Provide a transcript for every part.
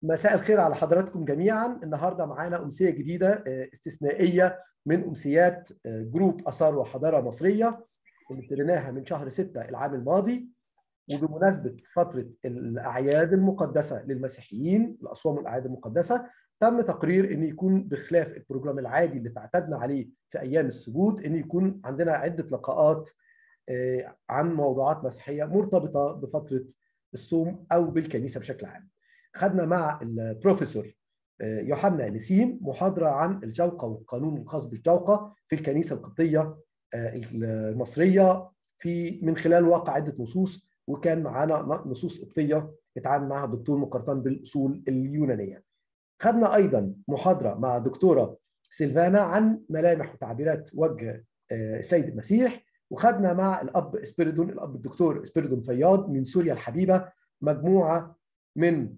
مساء الخير على حضراتكم جميعا. النهارده معانا أمسية جديدة استثنائية من أمسيات جروب آثار وحضارة مصرية اللي ابتديناها من شهر 6 العام الماضي، وبمناسبة فترة الأعياد المقدسة للمسيحيين، الأصوام والأعياد المقدسة، تم تقرير أن يكون بخلاف البروجرام العادي اللي تعتدنا عليه في أيام السجود، أن يكون عندنا عدة لقاءات عن موضوعات مسيحية مرتبطة بفترة الصوم أو بالكنيسة بشكل عام. خدنا مع البروفيسور يوحنا نسيم محاضرة عن الجوقة والقانون الخاص بالجوقة في الكنيسة القبطية المصرية من خلال واقع عدة نصوص، وكان معانا نصوص قبطية اتعامل معها الدكتور مقرطان بالأصول اليونانية. خدنا أيضا محاضرة مع دكتورة سيلفانا عن ملامح وتعبيرات وجه السيد المسيح، وخدنا مع الأب الدكتور اسبيريدون فياض من سوريا الحبيبة مجموعة من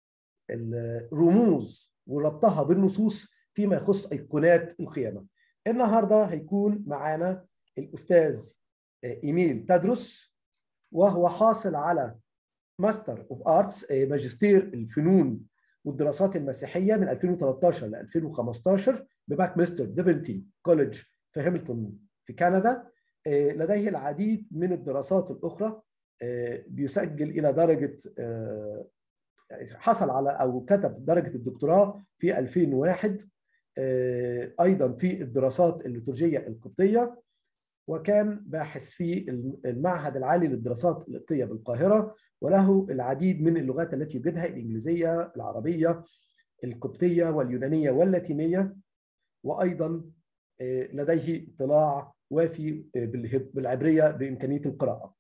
الرموز وربطها بالنصوص فيما يخص أيقونات القيامة. النهارده هيكون معانا الأستاذ إيميل تدرس، وهو حاصل على ماستر اوف ارتس ماجستير الفنون والدراسات المسيحية من 2013 ل 2015 بباك مستر ديفنتي كوليدج في هاملتون في كندا. لديه العديد من الدراسات الأخرى، بيسجل إلى درجة حصل على أو كتب درجة الدكتوراه في 2001 أيضا في الدراسات الليتورجية القبطية، وكان باحث في المعهد العالي للدراسات القبطية بالقاهرة، وله العديد من اللغات التي يوجدها: الإنجليزية، العربية، القبطية واليونانية واللاتينية، وأيضا لديه اطلاع وافي بالعبرية بإمكانية القراءة.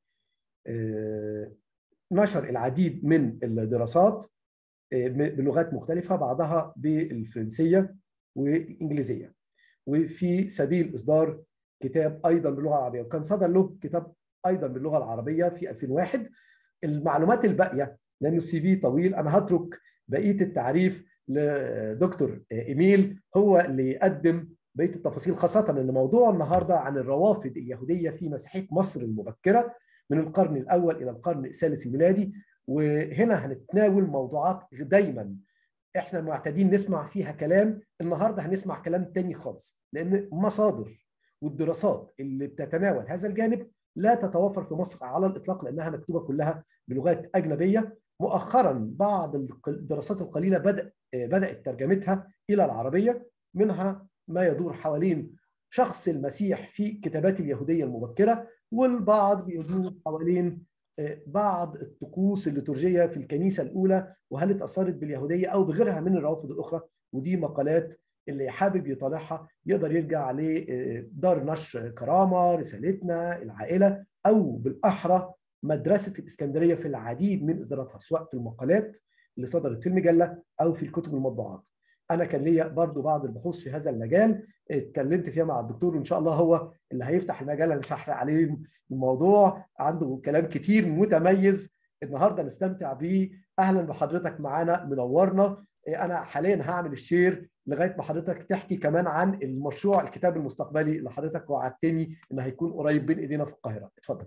نشر العديد من الدراسات بلغات مختلفة، بعضها بالفرنسية والإنجليزية، وفي سبيل إصدار كتاب أيضا باللغة العربية، وكان صدر له كتاب أيضا باللغة العربية في 2001. المعلومات الباقية لأنه السي في طويل، أنا هترك بقية التعريف لدكتور إيميل هو اللي يقدم بقية التفاصيل، خاصة أن موضوع النهاردة عن الروافد اليهودية في مسيحية مصر المبكرة من القرن الأول إلى القرن الثالث الميلادي. وهنا هنتناول موضوعات دايما احنا معتادين نسمع فيها كلام، النهارده هنسمع كلام تاني خالص، لأن مصادر والدراسات اللي بتتناول هذا الجانب لا تتوفر في مصر على الإطلاق، لأنها مكتوبة كلها بلغات أجنبية. مؤخرا بعض الدراسات القليلة بدأت ترجمتها إلى العربية، منها ما يدور حوالين شخص المسيح في كتابات اليهودية المبكرة، والبعض بيدور حوالين بعض الطقوس الليتورجية في الكنيسة الأولى وهل اتأثرت باليهودية أو بغيرها من الروافد الأخرى. ودي مقالات اللي حابب يطالعها يقدر يرجع لدار نشر كرامة، رسالتنا، العائلة، أو بالأحرى مدرسة الإسكندرية في العديد من إصداراتها، سواء في المقالات اللي صدرت في المجلة أو في الكتب المطبوعات. أنا كان ليا برضو بعض البحوث في هذا المجال اتكلمت فيها مع الدكتور، وإن شاء الله هو اللي هيفتح المجال. أنا مش هحرق عليه الموضوع، عنده كلام كتير متميز النهارده نستمتع بيه. أهلا بحضرتك معانا، منورنا. أنا حاليا هعمل الشير لغاية ما حضرتك تحكي كمان عن المشروع الكتاب المستقبلي اللي حضرتك وعدتني إن هيكون قريب بين إيدينا في القاهرة. اتفضل.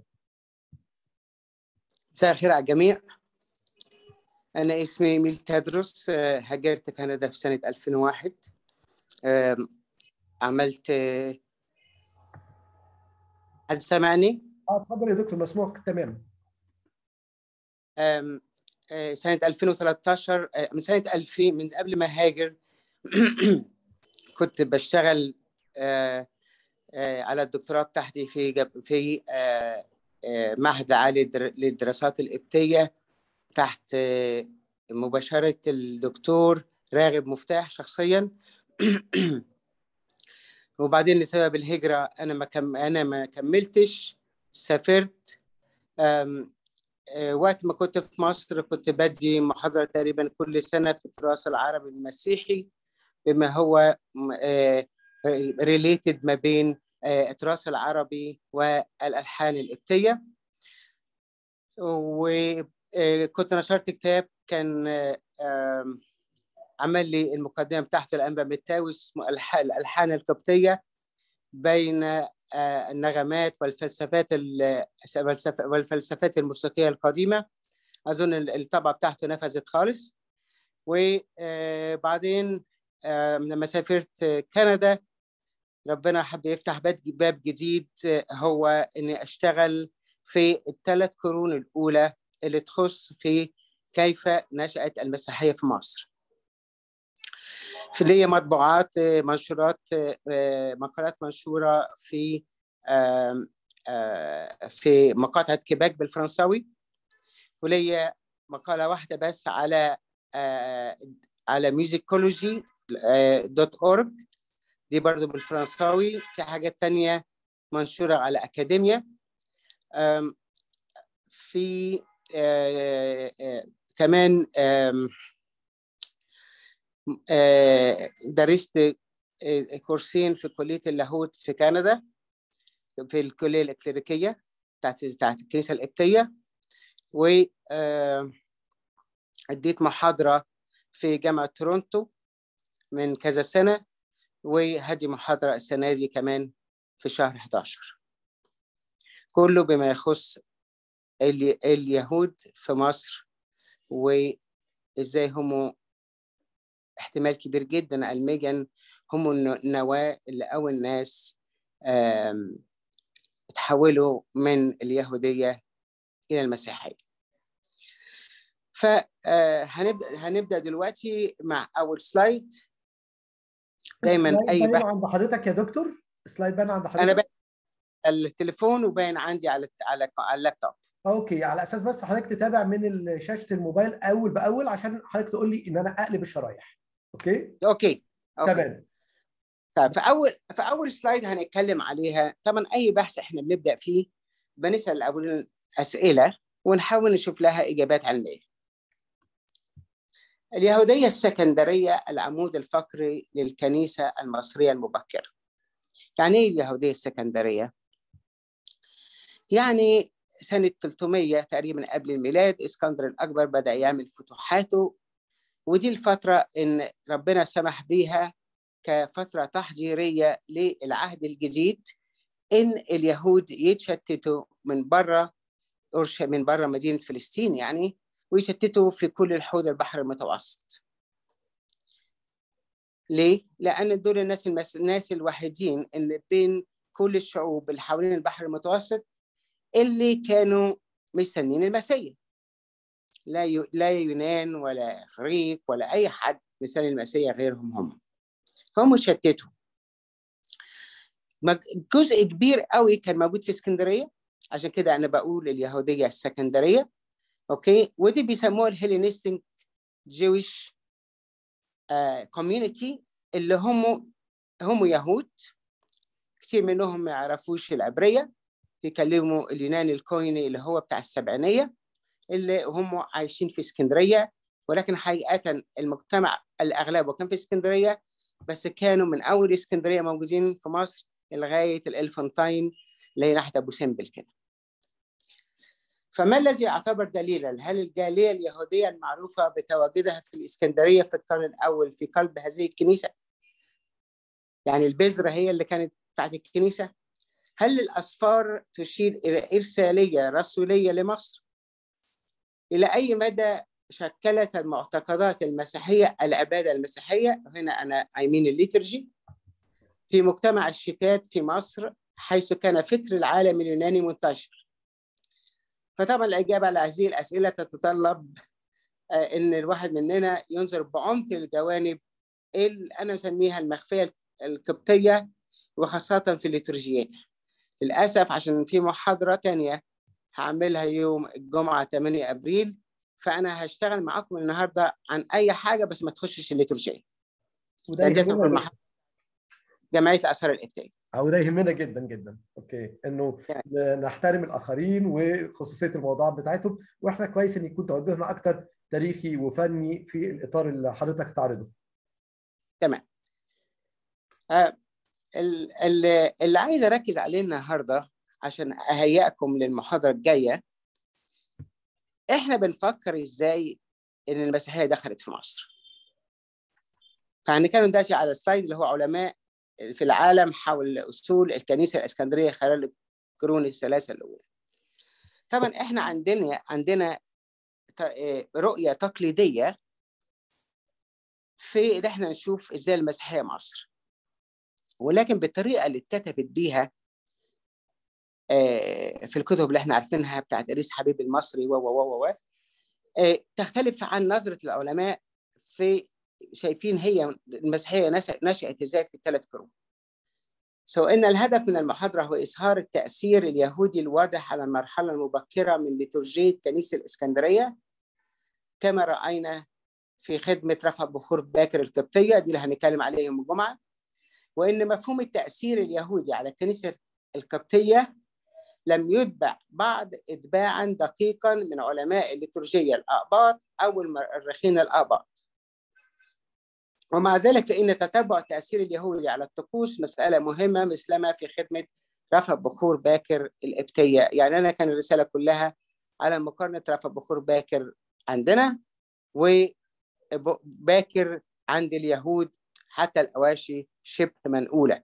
مساء الخير على الجميع. أنا اسمي إيميل تدرس، هاجرت كندا في سنة 2001. عملت حد سامعني؟ اتفضل يا دكتور، مسموعك تمام. سنة 2013، من سنة 2000، من قبل ما هاجر كنت بشتغل على الدكتوراه بتاعتي في معهد عالي للدراسات القبطية تحت مباشرة الدكتور راغب مفتاح شخصيا. وبعدين لسبب الهجرة أنا ما كملتش، سافرت. وقت ما كنت في مصر كنت بدي محاضرة تقريبا كل سنة في التراث العربي المسيحي، بما هو related ما بين التراث العربي والألحان القبطية. وكنت نشرت كتاب كان عمل لي المقدمة بتاعته الأنبا متاوي، اسمه الألحان القبطية بين النغمات والفلسفات الموسيقية القديمة. أظن الطبعة بتاعته نفذت خالص. وبعدين لما سافرت كندا ربنا حب يفتح باب جديد، هو اني اشتغل في ال3 قرون الاولى اللي تخص في كيف نشأت المسيحية في مصر. في ليا مطبوعات، منشورات، مقالات منشورة في مقاطعة كيباك بالفرنساوي، وليا مقالة واحدة بس على musicology.org دي برضو بالفرنساوي. في حاجات تانية منشورة على أكاديميا. في كمان درست كورسين في كلية اللاهوت في كندا في الكلية الإكليريكية بتاعت الكنيسة القبطية، وأديت محاضرة في جامعة تورونتو من كذا سنة، وهدي محاضرة السنة دي كمان في شهر 11، كله بما يخص اليهود في مصر، وإزاي هم احتمال كبير جدا علميا هم النواة اللي أول ناس تحولوا من اليهودية إلى المسيحية. فهنبدأ دلوقتي مع أول سلايد. دايما أي باين عند حضرتك يا دكتور؟ السلايد باين عند حضرتك؟ أنا باين التليفون وباين عندي على اللابتوب. اوكي، على اساس بس حضرتك تتابع من شاشة الموبايل أول بأول عشان حضرتك تقول لي إن أنا أقلب الشرايح. اوكي. تمام. طيب في اول سلايد هنتكلم عليها. طبعا اي بحث احنا بنبدا فيه بنسال اول اسئله ونحاول نشوف لها اجابات علميه. اليهوديه السكندريه العمود الفقري للكنيسه المصريه المبكره. يعني ايه اليهوديه السكندريه؟ يعني سنه 300 تقريبا قبل الميلاد اسكندر الاكبر بدا يعمل فتوحاته، ودي الفتره ان ربنا سمح بيها كفترة تحضيرية للعهد الجديد، إن اليهود يتشتتوا من بره مدينة فلسطين يعني، ويشتتوا في كل الحوض البحر المتوسط. ليه؟ لأن دول الناس الوحيدين اللي بين كل الشعوب اللي حوالين البحر المتوسط اللي كانوا مستنين المسيح. لا يونان ولا إغريق ولا أي حد مستني المسيح غيرهم. هم شتتوا. جزء كبير قوي كان موجود في اسكندريه، عشان كده انا بقول اليهوديه السكندريه. اوكي، ودي بيسموها الهيلينستيك جويش كوميونتي، اللي هم يهود كتير منهم ما يعرفوش العبريه، يكلموا اليوناني الكويني اللي هو بتاع السبعينيه، اللي هم عايشين في اسكندريه، ولكن حقيقه المجتمع الاغلبه كان في اسكندريه، بس كانوا من اول اسكندريه موجودين في مصر لغايه الالفنتاين اللي هي ناحيه ابو سمبل كده. فما الذي يعتبر دليلا؟ هل الجاليه اليهوديه المعروفه بتواجدها في الاسكندريه في القرن الاول في قلب هذه الكنيسه، يعني البذره هي اللي كانت بتاعت الكنيسه؟ هل الاسفار تشير الى ارساليه رسوليه لمصر؟ الى اي مدى شكلت المعتقدات المسيحيه العباده المسيحيه، هنا انا ايمين الليترجي، في مجتمع الشتات في مصر حيث كان فكر العالم اليوناني منتشر؟ فطبعا الإجابة على هذه الأسئلة تتطلب إن الواحد مننا ينظر بعمق الجوانب اللي أنا مسميها المخفية القبطية، وخاصة في الليتورجيتها. للأسف عشان في محاضرة تانية هعملها يوم الجمعة 8 أبريل، فأنا هشتغل معاكم النهاردة عن أي حاجة بس ما تخشش الليتورجية. وده يهمنا جمعية الآثار القبطية. وده يهمنا جدا جدا. اوكي، انه نحترم الاخرين وخصوصيه الموضوعات بتاعتهم، واحنا كويس ان يكون توجهنا اكتر تاريخي وفني في الاطار اللي حضرتك تعرضه. تمام. اللي عايز اركز عليه النهارده عشان اهيئكم للمحاضره الجايه، احنا بنفكر ازاي ان المسيحيه دخلت في مصر. فهنتكلم دلوقتي على السلايد اللي هو علماء في العالم حول اصول الكنيسه الاسكندريه خلال القرون الثلاثه الاولى. طبعا احنا عندنا رؤيه تقليديه في ان احنا نشوف ازاي المسيحيه مصر، ولكن بالطريقه اللي اتكتبت بيها في الكتب اللي احنا عارفينها بتاعت إدريس حبيب المصري و تختلف عن نظره العلماء في شايفين هي المسيحيه نشأت ازاي في الثلاث قرون. سو ان الهدف من المحاضره هو اظهار التاثير اليهودي الواضح على المرحله المبكره من ليتورجيه كنيسه الاسكندريه كما راينا في خدمه رفع بخور باكر القبطيه، دي اللي هنتكلم عليها يوم الجمعه، وان مفهوم التاثير اليهودي على الكنيسه القبطيه لم يتبع بعد اتباعا دقيقا من علماء الليتورجيه الأقباط او المؤرخين الأقباط. ومع ذلك فإن تتبع التأثير اليهودي على الطقوس مسألة مهمة مثلما في خدمة رفع بخور باكر القبطية. يعني أنا كان الرسالة كلها على مقارنة رفع بخور باكر عندنا وباكر عند اليهود حتى الأواشي شبه منقولة.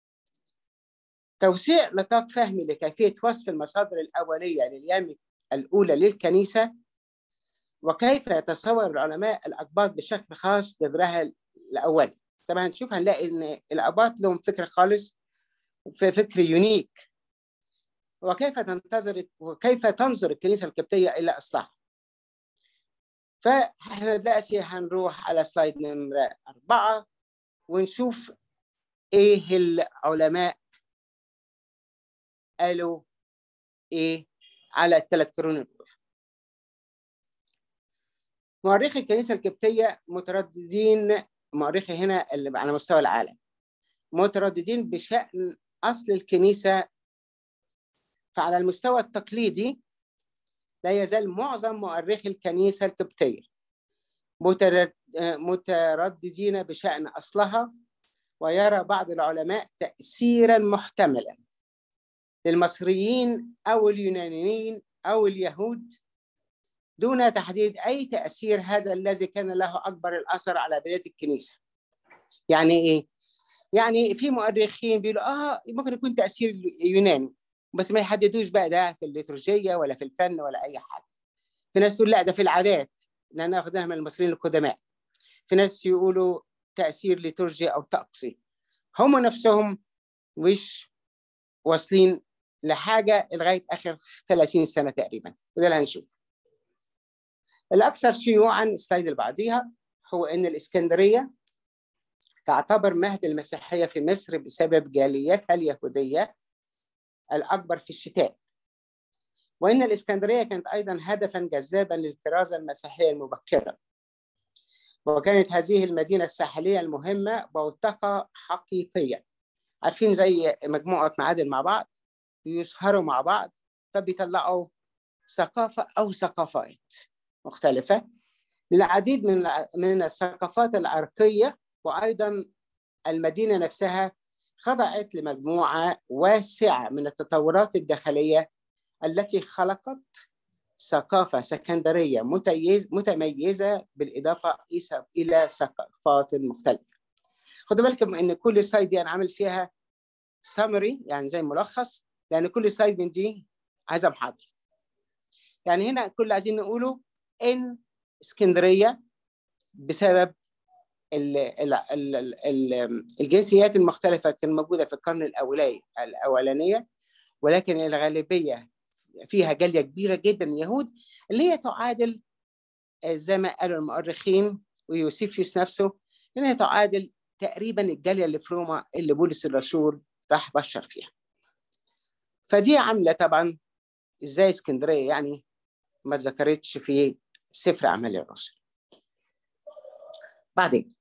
توسيع نطاق فهمي لكيفية وصف المصادر الأولية للأيام الأولى للكنيسة وكيف يتصور العلماء الأقباط بشكل خاص جذرها الأولي. طبعا نشوف هنلاقي إن الأقباط لهم فكر خالص، في فكر يونيك، وكيف تنظر الكنيسة القبطية إلى أصلها. فإحنا دلوقتي هنروح على سلايد نمرة 4 ونشوف إيه العلماء قالوا إيه على الثلاث قرون الأولى. مؤرخي الكنيسة القبطية مترددين، مؤرخي هنا اللي على مستوى العالم مترددين بشأن أصل الكنيسة. فعلى المستوى التقليدي لا يزال معظم مؤرخي الكنيسة القبطية مترددين بشأن أصلها، ويرى بعض العلماء تأثيرا محتملا للمصريين أو اليونانيين أو اليهود دون تحديد أي تأثير هذا الذي كان له أكبر الأثر على بداية الكنيسة. يعني إيه؟ يعني في مؤرخين بيقولوا ممكن يكون تأثير يوناني، بس ما يحددوش بقى ده في الليتورجية ولا في الفن ولا أي حاجة. في ناس تقول لا ده في العادات لأنها أخذناها من المصريين القدماء. في ناس يقولوا تأثير ليتورجي أو طقسي. هم نفسهم مش واصلين لحاجة لغاية آخر 30 سنة تقريبا، وده اللي هنشوف. الأكثر شيوعاً السلايد اللي بعديها هو إن الإسكندرية تعتبر مهد المسيحية في مصر بسبب جاليتها اليهودية الأكبر في الشتاء، وإن الإسكندرية كانت أيضاً هدفاً جذاباً للكرازة المسيحية المبكرة، وكانت هذه المدينة الساحلية المهمة بوتقة حقيقية. عارفين زي مجموعة معادن مع بعض يسهروا مع بعض فبيطلعوا ثقافة أو ثقافات مختلفة للعديد من الثقافات العرقية. وأيضاً المدينة نفسها خضعت لمجموعة واسعة من التطورات الداخلية التي خلقت ثقافة سكندرية متميزة بالإضافة إلى ثقافات مختلفة. خدوا بالكم إن كل سلايد دي أنا عامل فيها سامري، يعني زي ملخص، لأن كل سلايد من دي عايزة محاضرة. يعني هنا كل عايزين نقوله إن اسكندرية بسبب الجنسيات المختلفة كانت موجودة في القرن الأولانية، ولكن الغالبية فيها جالية كبيرة جدا يهود اللي هي تعادل زي ما قالوا المؤرخين ويوسيفيوس نفسه إن هي تعادل تقريبا الجالية اللي في روما اللي بولس الرسول راح بشر فيها. فدي عاملة طبعا إزاي اسكندرية يعني ما ذكرتش في سفر أعمال الرسل. بعدين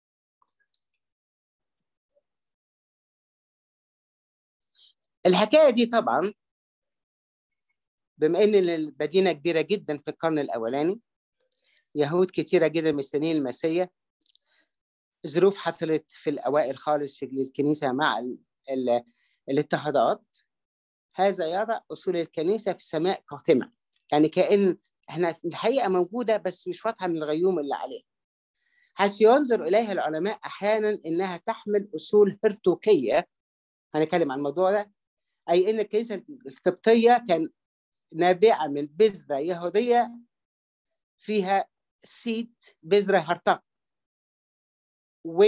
الحكاية دي طبعا بما ان المدينه كبيره جدا في القرن الاولاني، يهود كتيره جدا مستنيين المسيح، ظروف حصلت في الاوائل خالص في الكنيسه مع الاضطهادات، هذا يضع اصول الكنيسه في سماء قاتمه. يعني كأن احنا الحقيقه موجوده بس مش واضحه من الغيوم اللي عليها، حيث ينظر اليها العلماء احيانا انها تحمل اصول هرطوكيه. هنتكلم عن الموضوع ده، اي ان الكنيسه القبطيه كان نابعه من بذره يهوديه فيها سيد بذره هرطقه. و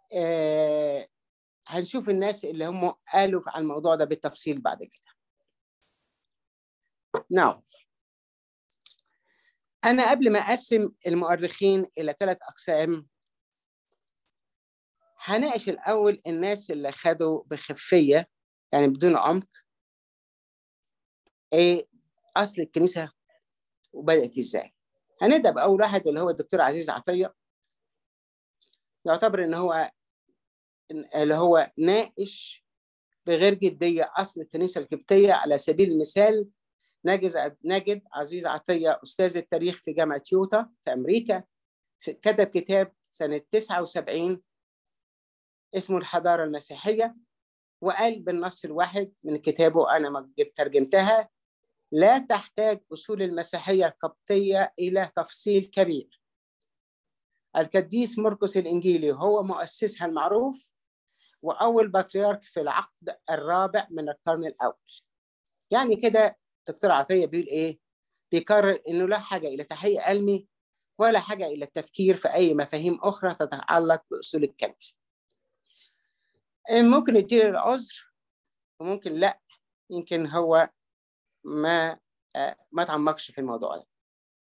هنشوف الناس اللي هم قالوا عن الموضوع ده بالتفصيل بعد كده. أنا قبل ما أقسم المؤرخين إلى 3 أقسام هناقش الأول الناس اللي خدوا بخفية يعني بدون عمق إيه أصل الكنيسة وبدأت إزاي. هنبدأ بأول واحد اللي هو الدكتور عزيز عطية، يعتبر إن هو اللي هو ناقش بغير جدية أصل الكنيسة القبطية. على سبيل المثال نجد عزيز عطية أستاذ التاريخ في جامعة يوتا في أمريكا، كتب كتاب سنة 79 اسمه الحضارة المسيحية، وقال بالنص الواحد من كتابه، أنا ترجمتها: لا تحتاج أصول المسيحية القبطية إلى تفصيل كبير. القديس مرقس الإنجيلي هو مؤسسها المعروف وأول بطريرك في العقد الرابع من القرن الأول. يعني كده دكتور عطية بيقول إيه؟ بيقرر إنه لا حاجة إلى تحقيق علمي ولا حاجة إلى التفكير في أي مفاهيم أخرى تتعلق بأصول الكنيسة. ممكن يدير العذر وممكن لا، يمكن هو ما تعمقش في الموضوع ده.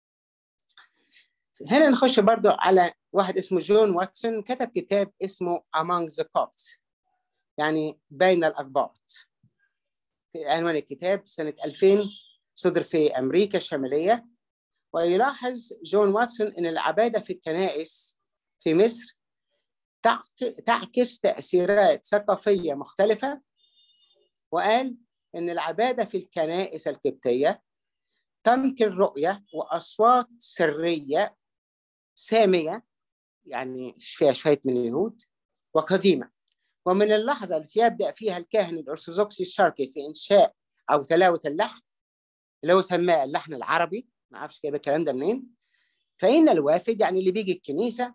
هنا نخش برضو على واحد اسمه جون واتسون، كتب كتاب اسمه Among the Copts، يعني بين الأقباط. عنوان الكتاب سنة 2000 صدر في أمريكا الشمالية. ويلاحظ جون واتسون أن العبادة في الكنائس في مصر تعكس تأثيرات ثقافية مختلفة، وقال أن العبادة في الكنائس القبطية تنقل رؤية وأصوات سرية سامية، يعني فيها شوية من اليهود، وقديمة. ومن اللحظة التي يبدأ فيها الكاهن الأرثوذكسي الشرقي في إنشاء أو تلاوة اللحن اللي هو سماه اللحن العربي، ما أعرفش جايب الكلام ده منين، فإن الوافد يعني اللي بيجي الكنيسة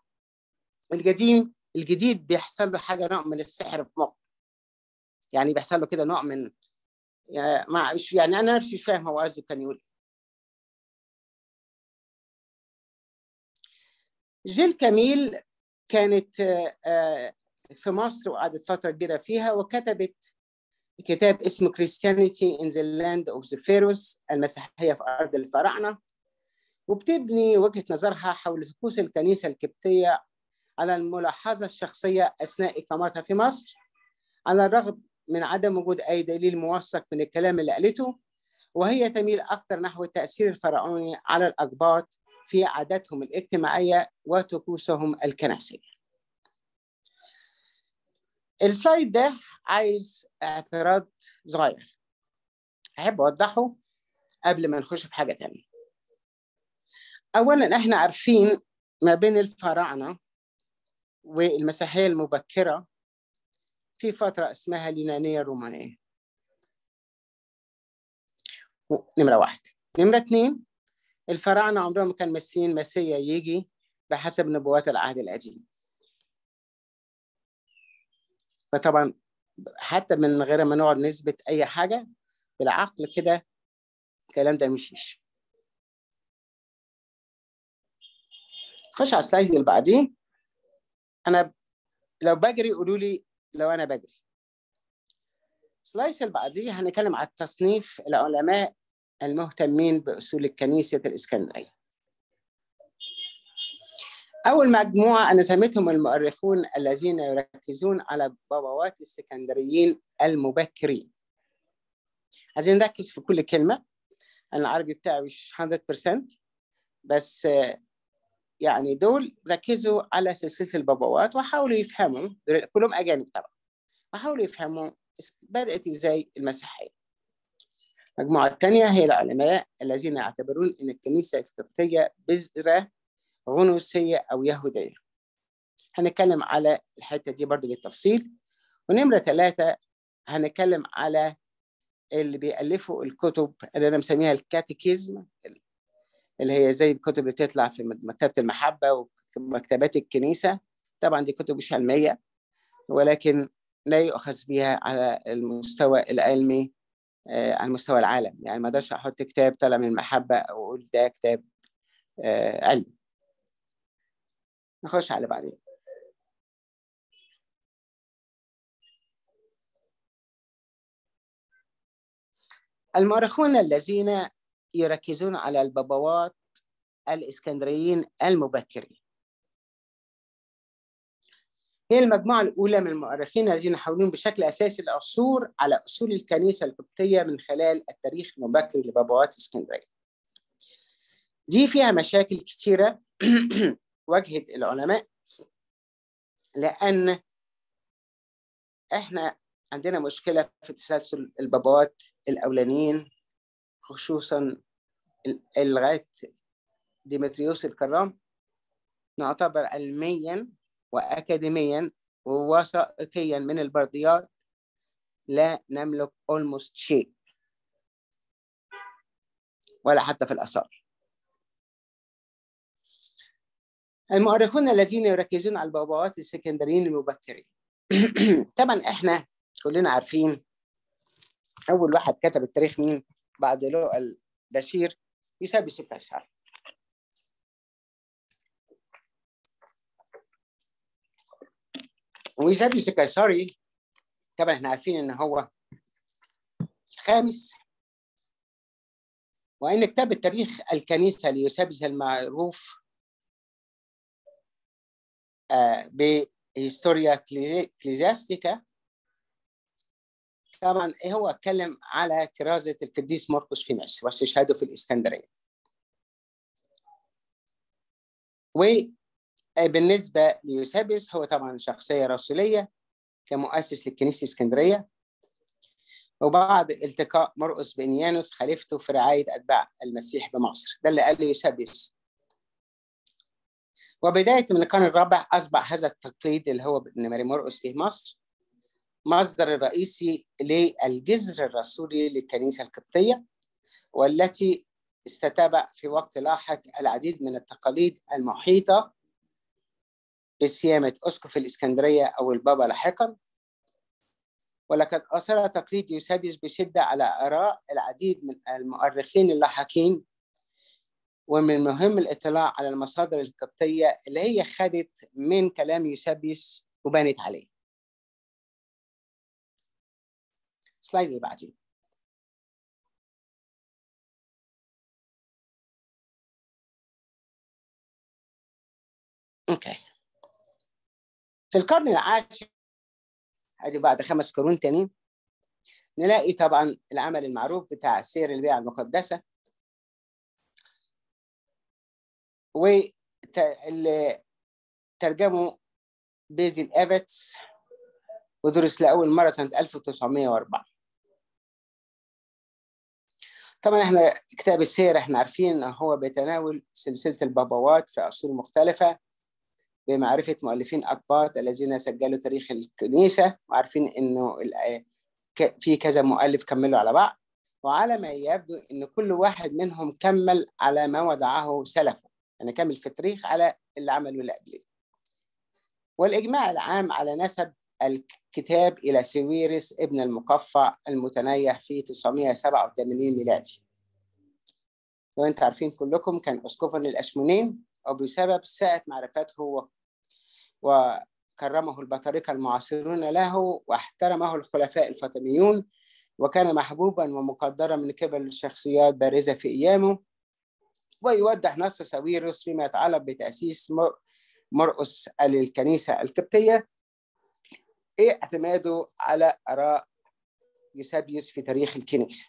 الجديد بيحصل له حاجة، نوع من السحر في مخه، يعني بيحصل له كده نوع من يعني أنا نفسي مش فاهم هو قصده كان يقول. جيل كاميل كانت في مصر وقعدت فترة كبيرة فيها، وكتبت كتاب اسمه Christianity in the Land of the Pharaohs، المسيحية في أرض الفراعنة، وبتبني وجهة نظرها حول طقوس الكنيسة القبطية على الملاحظة الشخصية أثناء إقامتها في مصر، على الرغم من عدم وجود أي دليل موثق من الكلام اللي قالته، وهي تميل أكثر نحو التأثير الفرعوني على الأقباط في عاداتهم الاجتماعية وطقوسهم الكنسية. السلايد ده عايز اعتراض صغير أحب أوضحه قبل ما نخش في حاجة تانية. أولاً إحنا عارفين ما بين الفراعنة والمسيحية المبكرة في فترة اسمها اليونانية الرومانية، نمرة 1. نمرة 2، الفراعنة عمرهم كان ماسين مسيا يجي بحسب نبوات العهد القديم، فطبعا حتى من غير ما نقعد نثبت أي حاجة بالعقل كده الكلام ده مشيش. خش على السلايد اللي بعديه. أنا لو بجري قولوا لي لو أنا بجري. السلايد اللي بعديه هنتكلم على تصنيف العلماء المهتمين بأصول الكنيسة الإسكندرية. أول مجموعة أنا سميتهم المؤرخون الذين يركزون على بابوات الإسكندريين المبكرين. عايزين نركز في كل كلمة، أنا العربي بتاعي مش 100%، بس يعني دول ركزوا على سلسلة البابوات وحاولوا يفهموا، كلهم أجانب طبعا، وحاولوا يفهموا بدأت إزاي المسيحية. المجموعة الثانية هي العلماء الذين يعتبرون أن الكنيسة القبطية بذرة غنوصية أو يهودية. هنتكلم على الحتة دي برضو بالتفصيل. ونمرة 3 هنتكلم على اللي بيألفوا الكتب اللي أنا مسميها الكاتيكيزم، اللي هي زي الكتب اللي تطلع في مكتبة المحبة وفي مكتبات الكنيسة. طبعا دي كتب مش علمية، ولكن لا يؤخذ بها على المستوى العلمي على مستوى العالم. يعني ما اقدرش احط كتاب طالع من المحبة او اقول ده كتاب علمي. نخش على بعدين. المؤرخون الذين يركزون على البابوات الإسكندريين المبكرين هي المجموعة الأولى من المؤرخين الذين يحاولون بشكل أساسي العثور على أصول الكنيسة القبطية من خلال التاريخ المبكر لبابوات اسكندرية. دي فيها مشاكل كثيرة واجهت العلماء، لأن إحنا عندنا مشكلة في تسلسل البابوات الأولانيين، خصوصاً لغاية ديمتريوس الكرام. نعتبر علمياً وأكاديمياً ووثائقياً من البرديات لا نملك almost شيء ولا حتى في الآثار. المؤرخون الذين يركزون على البابوات الاسكندريين المبكرين طبعا احنا كلنا عارفين اول واحد كتب التاريخ مين بعد لوقا البشير؟ يوسابيوس القيصري. ويوسابيوس القيصري طبعا احنا عارفين ان هو الخامس، وان كتاب التاريخ الكنيسه ليوسابيوس المعروف بهيستوريا كليزياستيكا طبعا هو اتكلم على كرازة القديس مرقس في مصر واستشهاده في الإسكندرية. وبالنسبة ليوسابيوس هو طبعا شخصية رسولية كمؤسس للكنيسة الإسكندرية، وبعد التقاء مرقس بإنيانوس خليفته في رعاية أتباع المسيح بمصر. ده اللي قاله يوسابيوس. وبداية من القرن الرابع أصبح هذا التقليد اللي هو إن ماري مرقس في مصر مصدر الرئيسي للجذر الرسولي للكنيسة القبطية، والتي استتبع في وقت لاحق العديد من التقاليد المحيطة بسيامة أسقف الإسكندرية أو البابا لاحقا. ولقد أثر تقليد يوسابيوس بشدة على آراء العديد من المؤرخين اللاحقين، ومن المهم الاطلاع على المصادر القبطية اللي هي خدت من كلام يوسابيوس وبنت عليه. سلايد اللي بعدين. اوكي. في القرن العاشر ادي بعد 5 قرون تانيين نلاقي طبعا العمل المعروف بتاع سير البيعة المقدسة، واللي ترجمه بيزيل إيفيتس ودرس لأول مرة سنة 1904. طبعا احنا كتاب السير احنا عارفين ان هو بيتناول سلسلة البابوات في عصور مختلفة بمعرفة مؤلفين أقباط الذين سجلوا تاريخ الكنيسة، وعارفين انه في كذا مؤلف كملوا على بعض، وعلى ما يبدو ان كل واحد منهم كمل على ما وضعه سلفه، يعني كمل في التاريخ على اللي عمله اللي قبله. والإجماع العام على نسب الكتاب إلى سويرس ابن المقفع المتنيح في 987 ميلادي. وانت عارفين كلكم كان أسقفا للأشمونين، وبسبب سعة معرفته وكرمه البطاركة المعاصرون له واحترمه الخلفاء الفاطميون، وكان محبوبا ومقدرا من قبل شخصيات بارزة في أيامه. ويوضح نص ساويرس فيما يتعلق بتأسيس مرقس للكنيسة القبطية اعتماده على آراء يوسابيوس في تاريخ الكنيسة.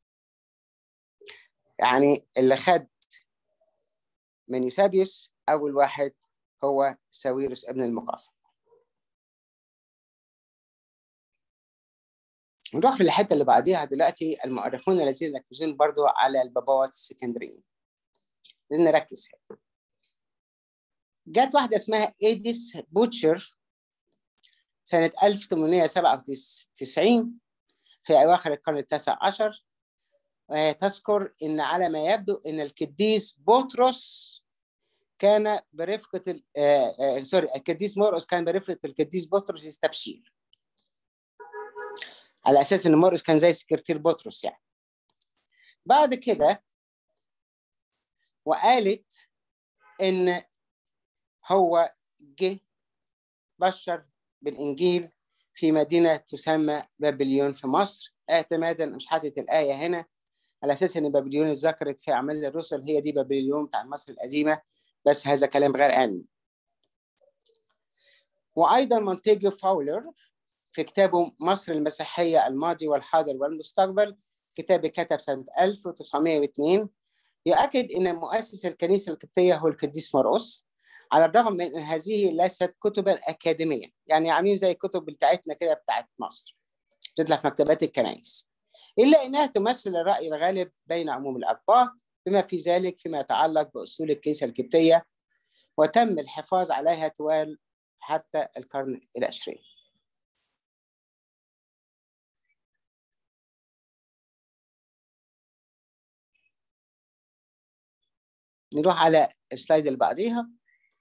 يعني اللي خد من يوسابيوس أول واحد هو ساويرس ابن المقفع. نروح في الحتة اللي بعديها دلوقتي. المؤرخون الذين يركزون برضو على البابوات الاسكندريين، لازم نركز. جت واحدة اسمها إيديث بوتشر سنة 1897 في أواخر القرن التاسع عشر، وهي تذكر إن على ما يبدو إن القديس بطرس كان برفقة القديس مرقس كان برفقة القديس بطرس يستبشير، على أساس إن مرقس كان زي سكرتير بطرس يعني. بعد كده وقالت إن هو جه بشر بالإنجيل في مدينة تسمى بابليون في مصر اعتمادا، مش حاطط الآية هنا على أساس إن بابليون ذكرت في أعمال الرسل هي دي بابليون بتاع مصر القديمة، بس هذا كلام غير علمي. وأيضا مونتيجو فاولر في كتابه مصر المسيحية الماضي والحاضر والمستقبل، كتاب كتب سنة 1902، يؤكد أن مؤسس الكنيسة القبطية هو القديس مرقس، على الرغم من أن هذه ليست كتبا أكاديمية، يعني عاملين زي الكتب بتاعتنا كده بتاعت مصر تطلع في مكتبات الكنائس، إلا أنها تمثل الرأي الغالب بين عموم الأقباط بما في ذلك فيما يتعلق بأصول الكنيسة القبطية، وتم الحفاظ عليها طوال حتى القرن العشرين. نروح على السلايد اللي بعديها.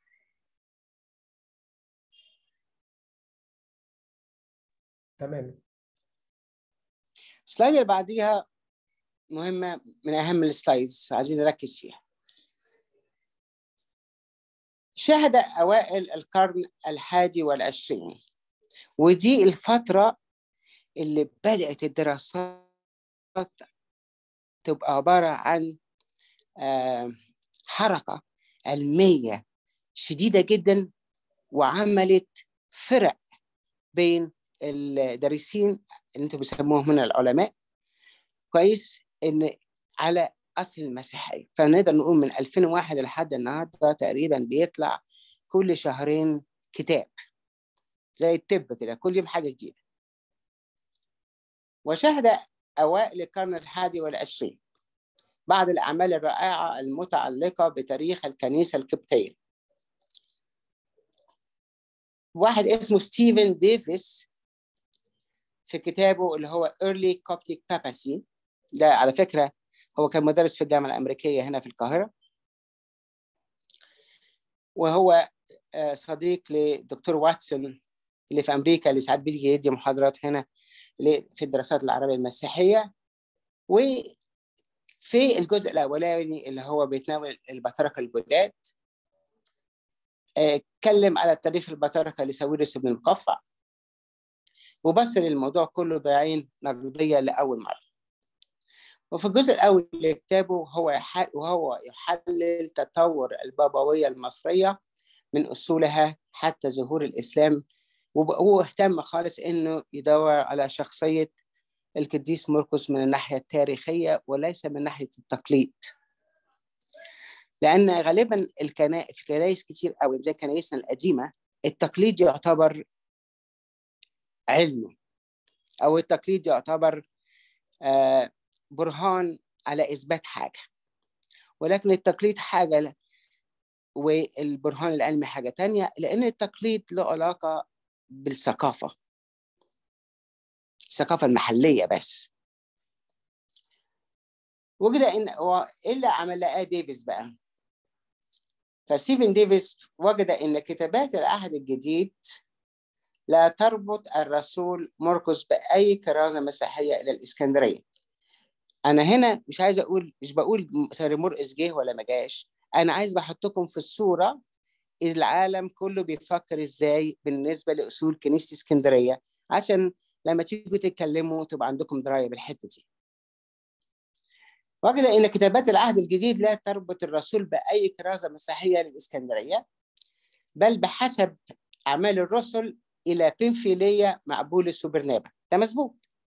تمام. السلايد اللي بعديها مهمة، من أهم السلايدز عايزين نركز فيها. شهد أوائل القرن 21، ودي الفترة اللي بدأت الدراسات تبقى عبارة عن حركة علمية شديدة جدا، وعملت فرق بين الدارسين اللي انتم بيسموهم هنا العلماء، كويس، ان على اصل المسيحيه. فنقدر نقول من 2001 لحد النهارده تقريبا بيطلع كل شهرين كتاب زي الطب كده، كل يوم حاجه جديده. وشهد اوائل القرن 21 بعض الاعمال الرائعه المتعلقه بتاريخ الكنيسه القبطيه. واحد اسمه ستيفن ديفيس في كتابه اللي هو Early Coptic Papacy، ده على فكرة هو كان مدرس في الجامعة الأمريكية هنا في القاهرة، وهو صديق لدكتور واتسون اللي في أمريكا، اللي ساعات بيجي يدي محاضرات هنا في الدراسات العربية المسيحية. وفي الجزء الأولاني اللي هو بيتناول البطاركة الجداد، اتكلم على تاريخ البطاركة لساويرس بن المقفع، وبص للموضوع كله بعين نقدية لأول مرة. وفي الجزء الأول لكتابه وهو يحلل تطور البابوية المصرية من أصولها حتى ظهور الإسلام، وهو اهتم خالص إنه يدور على شخصية القديس مرقس من الناحية التاريخية وليس من ناحية التقليد، لأن غالبا في كنائس كتير قوي زي كنائسنا القديمة التقليد يعتبر علم، أو التقليد يعتبر برهان على إثبات حاجة، ولكن التقليد حاجة والبرهان العلمي حاجة تانية، لأن التقليد له علاقة بالثقافة، الثقافة المحلية بس. وكده إلا عمل لقاه ديفيس بقى. فستيفن ديفيس وجد إن كتابات العهد الجديد لا تربط الرسول مرقس بأي كرازة مسيحية إلى الإسكندرية. أنا هنا مش بقول سير مرقس جه ولا ما جاش، أنا عايز بحطكم في الصورة العالم كله بيفكر إزاي بالنسبة لأصول كنيسة اسكندرية، عشان لما تيجوا تتكلموا تبقى عندكم دراية بالحتة دي. وجد إن كتابات العهد الجديد لا تربط الرسول بأي كرازة مسيحية للإسكندرية، بل بحسب أعمال الرسل إلى بنفيلية مع بولس وبرنابا. ده مظبوط.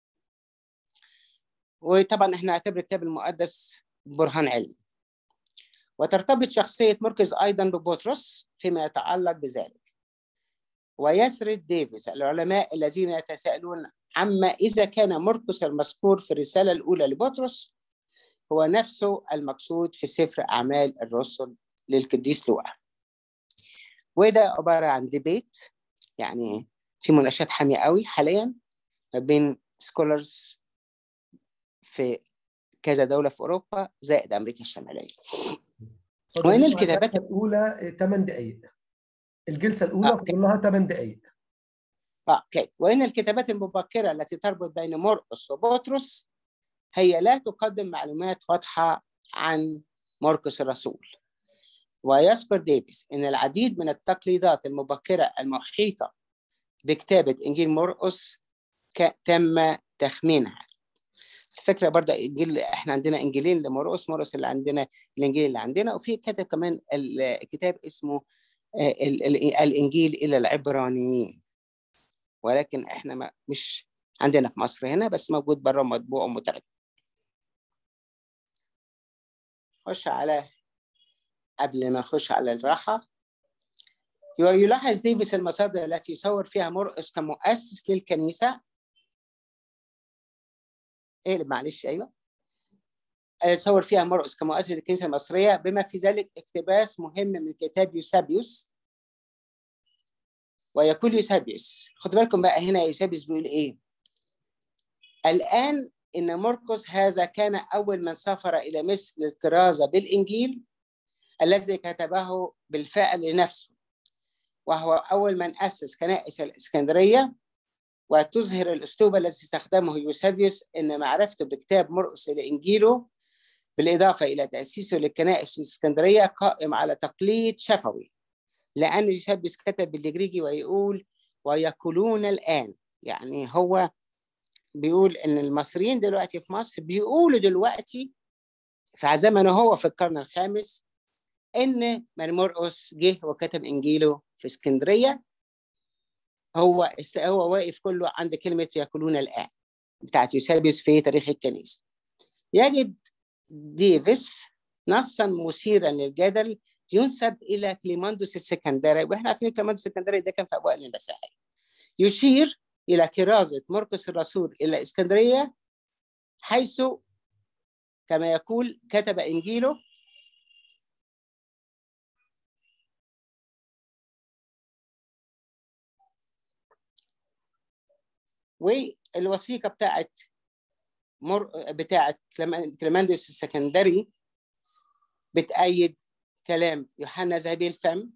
وطبعا احنا نعتبر الكتاب المقدس برهان علمي. وترتبط شخصية مرقس أيضا ببطرس فيما يتعلق بذلك. ويسرد ديفيس العلماء الذين يتساءلون عما إذا كان مرقس المذكور في الرسالة الأولى لبطرس هو نفسه المقصود في سفر أعمال الرسل للقديس لوقا. وده عبارة عن ديبيت، يعني في مناقشات حامية قوي حاليا ما بين سكولرز في كذا دولة في أوروبا زائد أمريكا الشمالية. وإن الكتابات الأولى 8 دقائق، الجلسة الأولى فاضل لها 8 دقائق. اوكي. وإن الكتابات المبكرة التي تربط بين مرقس وبطرس هي لا تقدم معلومات واضحة عن مرقس الرسول. ويذكر ديفيس إن العديد من التقليدات المبكرة المحيطة بكتابة إنجيل مرقس تم تخمينها فكرة برضه إنجيل، إحنا عندنا إنجيلين لمرقس، مرقس اللي عندنا الإنجيل اللي عندنا، وفي كتب كمان الكتاب اسمه الإنجيل إلى العبرانيين، ولكن إحنا مش عندنا في مصر هنا، بس موجود بره مطبوع ومترجم. خش على قبل ما نخش على الراحة، يلاحظ ديفيس المصادر التي يصور فيها مرقس كمؤسس للكنيسة. معلش أيوه، يصور فيها مرقس كمؤسس للكنيسة المصرية، بما في ذلك اقتباس مهم من كتاب يوسابيوس. ويقول يوسابيوس، خدوا بالكم بقى هنا يوسابيوس بيقول إيه؟ الآن إن مرقس هذا كان أول من سافر إلى مصر للكرازة بالإنجيل الذي كتبه بالفعل لنفسه، وهو أول من أسس كنائس الإسكندرية. وتظهر الأسلوب الذي استخدمه يوسابيوس أن معرفته بكتاب مرقس لإنجيله بالإضافة إلى تأسيسه للكنائس الإسكندرية قائم على تقليد شفوي، لأن يوسابيوس كتب بالجريجي ويقول ويقولون الآن، يعني هو بيقول إن المصريين دلوقتي في مصر بيقولوا دلوقتي في زمنه هو في القرن الخامس إن مرقس جه وكتب إنجيله في اسكندرية. هو واقف كله عند كلمة يقولون الآن بتاعت يوسابيوس في تاريخ الكنيسة. يجد ديفيس نصا مثيرا للجدل ينسب إلى كليماندوس السكندري، وإحنا عارفين كليماندوس السكندري ده كان في أوائل المسيحية، يشير إلى كرازة مرقس الرسول إلى اسكندرية، حيث كما يقول كتب إنجيله والوثيقة بتاعت كليماندوس السكندري بتأيد كلام يوحنا ذهبي الفم،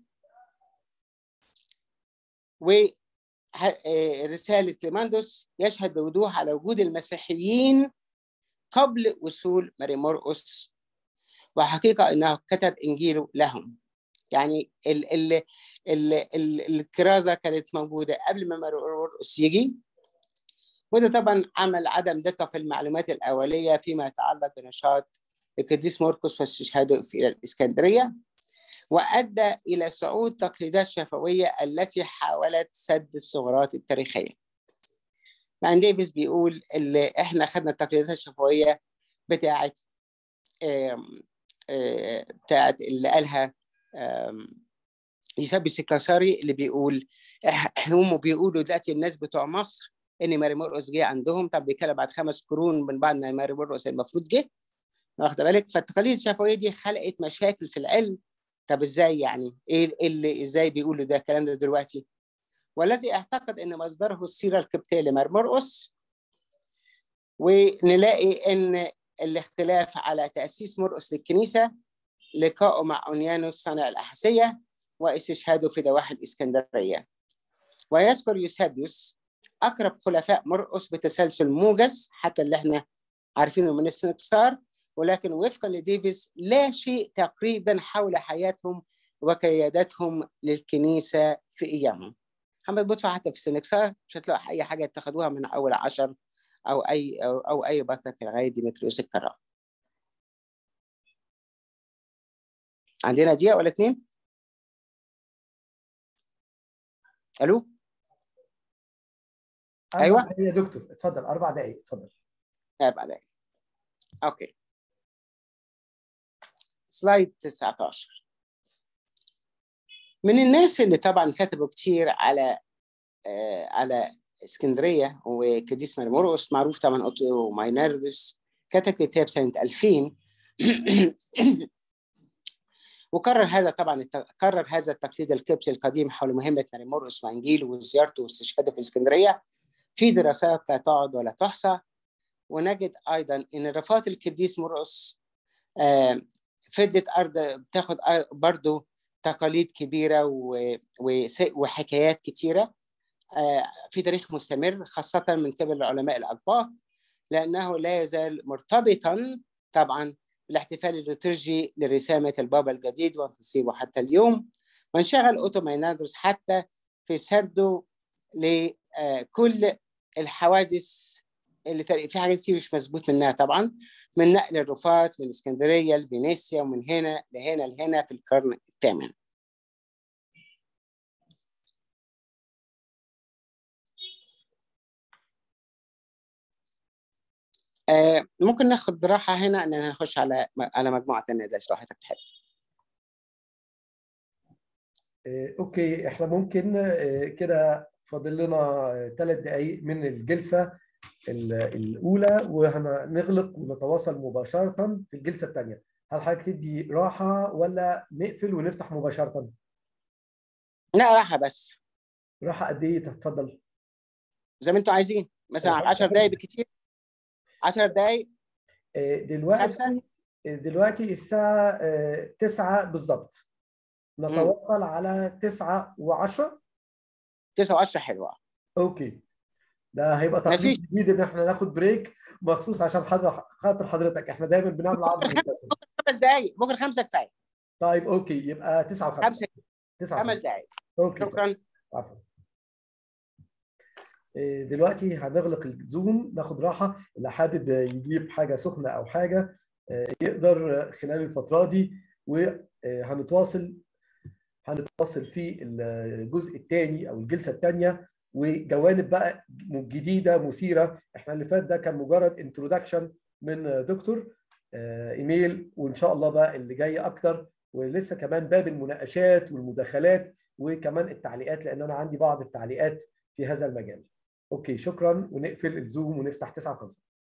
ورسالة كليماندوس يشهد بوضوح على وجود المسيحيين قبل وصول ماري مرقس، وحقيقة أنه كتب إنجيله لهم. يعني الكرازة كانت موجودة قبل ما ماري مرقس يجي، وده طبعا عمل عدم دقة في المعلومات الأولية فيما يتعلق بنشاط القديس مرقس واستشهاده في الإسكندرية، وأدى إلى صعود تقليدات شفوية التي حاولت سد الثغرات التاريخية. يعني ديفيس بيقول اللي إحنا خدنا التقليدات الشفوية بتاعت اللي قالها يوسابيوس الكساري، اللي بيقول هم بيقولوا دلوقتي الناس بتوع مصر إن ماري مرقس جه عندهم. طب بيتكلم بعد 5 قرون من بعد ما ماري مرقس المفروض جه، واخد بالك؟ فالتقاليد الشفوية دي خلقت مشاكل في العلم. طب ازاي يعني ايه اللي ازاي بيقولوا ده الكلام ده دلوقتي؟ والذي اعتقد ان مصدره السيره القبطيه لماري مرقس، ونلاقي ان الاختلاف على تاسيس مرقس للكنيسه لقائه مع أونيانوس صانع الاحاسيه واستشهاده في ضواحي الاسكندريه. ويذكر يوسابيوس اقرب خلفاء مرقس بتسلسل موجز حتى اللي احنا عارفينه من السنكسار، ولكن وفقا لديفيس لا شيء تقريبا حول حياتهم وقيادتهم للكنيسة في أيامهم. محمد بطرس حتى في السنكسار مش هتلاقوا أي حاجة اتخذوها من أول 10 أو أي بطرك لغاية ديمتريوس الكرام. عندنا دقيقة ولا 2؟ ألو؟ أيوه يا دكتور اتفضل. 4 دقائق اتفضل. 4 دقائق أوكي. سلايد 19. من الناس اللي طبعا كتبوا كتير على اسكندريه وقديس ماري مرقس معروف طبعا اوتو مايناردس، كتب كتاب سنه 2000 وكرر هذا التقليد القبطي القديم حول مهمه ماري مرقس وانجيله وزيارته واستشهاده في اسكندريه في دراسات لا تعد ولا تحصى. ونجد ايضا ان رفات القديس مرقس فضلت بتاخد برضه تقاليد كبيره وحكايات كتيره في تاريخ مستمر خاصة من قبل العلماء الأقباط، لأنه لا يزال مرتبطا طبعا بالاحتفال الليتورجي لرسامة البابا الجديد وتصيبه حتى اليوم. وانشغل أوتو مايناردوس حتى في سرده لكل الحوادث في حاجات كتير مش مظبوط منها طبعا، من نقل الرفات من اسكندريه لفينيسيا ومن هنا لهنا لهنا في القرن الثامن. ممكن ناخد راحه هنا ان نخش على مجموعه ثانيه ده راحتك تحب. اوكي، احنا ممكن كده فاضل لنا 3 دقائق من الجلسه الاولى، وهنغلق ونتواصل مباشره في الجلسه الثانيه. هل حضرتك تدي راحه ولا نقفل ونفتح مباشره؟ لا، راحه بس. راحه قد ايه؟ تتفضل. زي ما انتوا عايزين، مثلا 10 دقائق بالكتير. 10 دقائق. دلوقتي 5. دلوقتي الساعه 9 بالظبط. نتواصل على 9 و10. 9 و10 حلوه. اوكي، ده هيبقى تقليد مفيش. جديد ان احنا ناخد بريك مخصوص عشان خاطر حضرتك. احنا دايما بنعمل عرض منتشر. 5 دقائق، بكره 5 كفايه. طيب اوكي، يبقى 9 و5. 5. 9 5 و5. دقائق. اوكي طيب. شكرا. عفوا. دلوقتي هنغلق الزوم، ناخد راحه. اللي حابب يجيب حاجه سخنه او حاجه يقدر خلال الفتره دي، وهنتواصل في الجزء الثاني او الجلسه الثانيه، وجوانب بقى جديده مثيره. احنا اللي فات ده كان مجرد انترودكشن من دكتور ايميل، وان شاء الله بقى اللي جاي اكتر، ولسه كمان باب المناقشات والمداخلات وكمان التعليقات، لان انا عندي بعض التعليقات في هذا المجال. اوكي، شكرا، ونقفل الزوم ونفتح 9 5.